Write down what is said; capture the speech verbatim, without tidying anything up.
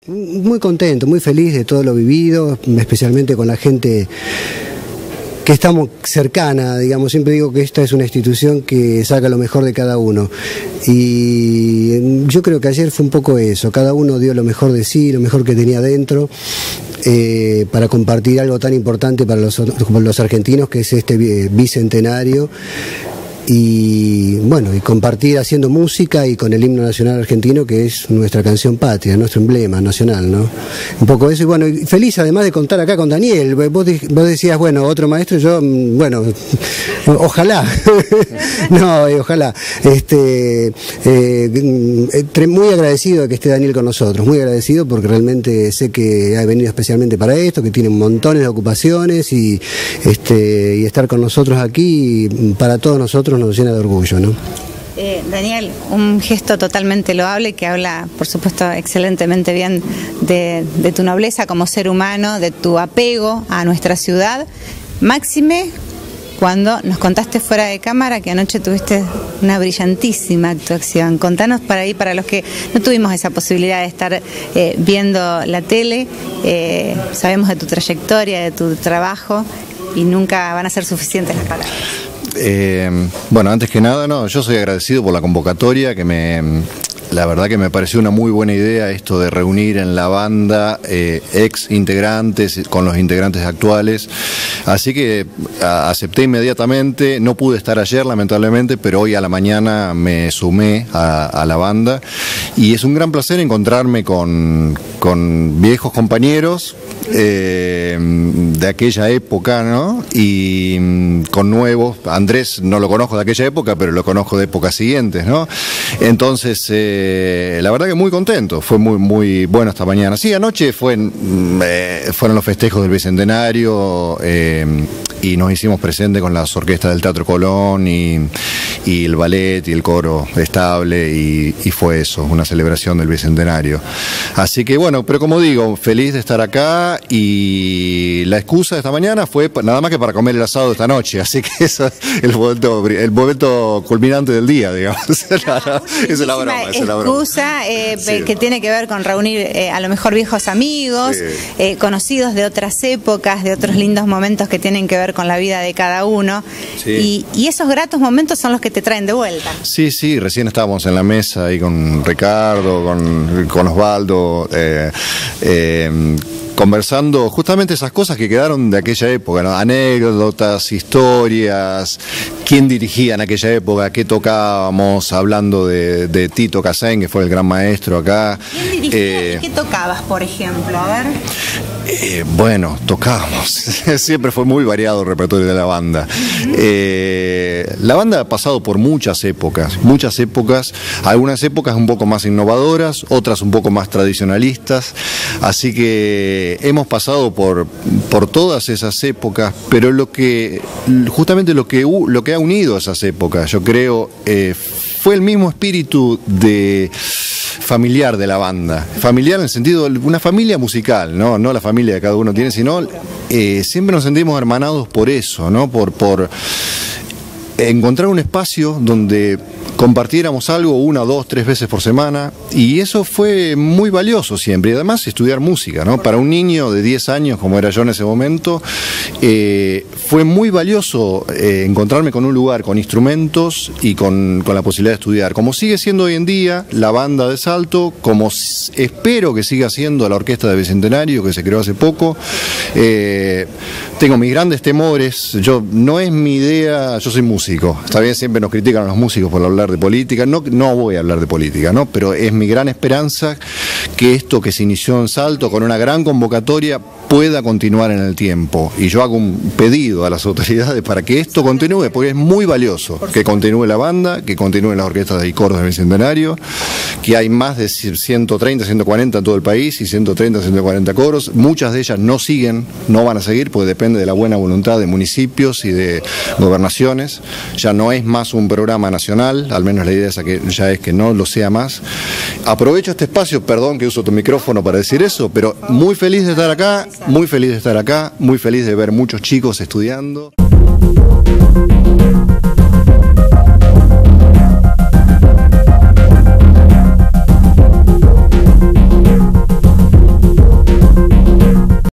Muy contento, muy feliz de todo lo vivido, especialmente con la gente que estamos cercana, digamos. Siempre digo que esta es una institución que saca lo mejor de cada uno. Y yo creo que ayer fue un poco eso, cada uno dio lo mejor de sí, lo mejor que tenía dentro, eh, para compartir algo tan importante para los, los argentinos, que es este bicentenario. Y bueno, y compartir haciendo música y con el himno nacional argentino, que es nuestra canción patria, nuestro emblema nacional, ¿no? Un poco eso, y bueno, y feliz además de contar acá con Daniel. Vos, vos decías, bueno, otro maestro, yo, bueno, ojalá, no, ojalá, este, eh, muy agradecido de que esté Daniel con nosotros, muy agradecido porque realmente sé que ha venido especialmente para esto, que tiene montones de ocupaciones y, este, y estar con nosotros aquí, para todos nosotros nos llena de orgullo, ¿no? Eh, Daniel, un gesto totalmente loable que habla, por supuesto, excelentemente bien de, de tu nobleza como ser humano, de tu apego a nuestra ciudad. Máxime, cuando nos contaste fuera de cámara que anoche tuviste una brillantísima actuación. Contanos para ahí, para los que no tuvimos esa posibilidad de estar eh, viendo la tele, eh, sabemos de tu trayectoria, de tu trabajo, y nunca van a ser suficientes las palabras. Eh, bueno, antes que nada, no, yo soy agradecido por la convocatoria, que me, la verdad que me pareció una muy buena idea esto de reunir en la banda eh, ex integrantes con los integrantes actuales, así que a, acepté inmediatamente. No pude estar ayer lamentablemente, pero hoy a la mañana me sumé a, a la banda y es un gran placer encontrarme con, con viejos compañeros eh, de aquella época, ¿no? Y con nuevos. Andrés no lo conozco de aquella época, pero lo conozco de épocas siguientes, ¿no? Entonces, eh, la verdad que muy contento, fue muy muy bueno esta mañana. Sí, anoche fue, eh, fueron los festejos del Bicentenario eh, y nos hicimos presentes con las orquestas del Teatro Colón y, y el ballet y el coro estable y, y fue eso, una celebración del Bicentenario. Así que bueno, pero como digo, feliz de estar acá y la excusa de esta mañana fue nada más que para comer el asado de esta noche, así que eso es el momento, el momento culminante del día, digamos. No, no, esa es la broma, esa es la broma. Excusa eh, Sí. que tiene que ver con reunir eh, a lo mejor viejos amigos, Sí. eh, conocidos de otras épocas, de otros lindos momentos que tienen que ver con la vida de cada uno. Sí. Y, y esos gratos momentos son los que te traen de vuelta. Sí, sí, recién estábamos en la mesa ahí con Ricardo, con, con Osvaldo, eh, eh, conversando justamente esas cosas que quedaron de aquella época, ¿no? Anécdotas, historias, quién dirigía en aquella época, qué tocábamos, hablando de, de Tito Casén, que fue el gran maestro acá. ¿Quién dirigía Eh, y qué tocabas, por ejemplo? A ver. Eh, bueno, tocábamos. Siempre fue muy variado el repertorio de la banda. Eh, la banda ha pasado por muchas épocas, muchas épocas, algunas épocas un poco más innovadoras, otras un poco más tradicionalistas, así que hemos pasado por, por todas esas épocas, pero lo que, justamente lo que, lo que ha unido esas épocas, yo creo, eh, fue el mismo espíritu de familiar de la banda, familiar en el sentido de una familia musical, no, no la familia que cada uno tiene, sino eh, siempre nos sentimos hermanados por eso, ¿no? Por, por encontrar un espacio donde compartiéramos algo una, dos, tres veces por semana, y eso fue muy valioso siempre, y además estudiar música, ¿no? Para un niño de diez años, como era yo en ese momento, eh, fue muy valioso eh, encontrarme con un lugar, con instrumentos y con, con la posibilidad de estudiar, como sigue siendo hoy en día la banda de Salto, como espero que siga siendo la orquesta de Bicentenario, que se creó hace poco. Eh, tengo mis grandes temores, yo no es mi idea, yo soy músico, está bien, siempre nos critican a los músicos por hablar de política, no, no voy a hablar de política, ¿no? Pero es mi gran esperanza que esto que se inició en Salto con una gran convocatoria pueda continuar en el tiempo, y yo hago un pedido a las autoridades para que esto continúe, porque es muy valioso que continúe la banda, que continúen las orquestas y coros del Bicentenario, que hay más de ciento treinta, ciento cuarenta en todo el país y ciento treinta, ciento cuarenta coros, muchas de ellas no siguen, no van a seguir, porque depende de la buena voluntad de municipios y de gobernaciones, ya no es más un programa nacional, al menos la idea es que ya es que no lo sea más. Aprovecho este espacio, perdón que uso tu micrófono para decir eso, pero muy feliz de estar acá, muy feliz de estar acá, muy feliz de ver muchos chicos estudiando.